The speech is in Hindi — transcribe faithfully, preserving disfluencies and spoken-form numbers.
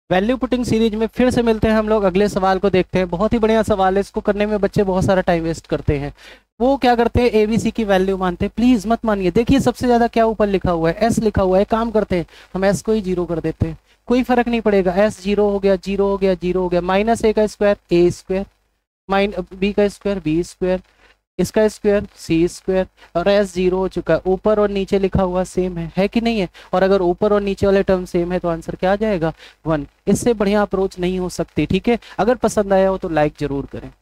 वैल्यू पुटिंग सीरीज में फिर से मिलते हैं हम लोग, अगले सवाल को देखते हैं। बहुत ही बढ़िया सवाल है, इसको करने में बच्चे बहुत सारा टाइम वेस्ट करते हैं। वो क्या करते हैं, एबीसी की वैल्यू मानते हैं। प्लीज मत मानिए, देखिए सबसे ज्यादा क्या ऊपर लिखा हुआ है, एस लिखा हुआ है। काम करते हैं, हम एस को ही जीरो कर देते हैं, कोई फर्क नहीं पड़ेगा। एस जीरो हो गया, जीरो हो गया, जीरो हो गया। माइनस ए का square A square, minus B का स्क्वायर बी स्क्वायर, इसका स्क्वायर सी स्क्वायर, और एस जीरो हो चुका है। ऊपर और नीचे लिखा हुआ सेम है, है कि नहीं है? और अगर ऊपर और नीचे वाले टर्म सेम है तो आंसर क्या आ जाएगा, वन। इससे बढ़िया अप्रोच नहीं हो सकती। ठीक है, अगर पसंद आया हो तो लाइक जरूर करें।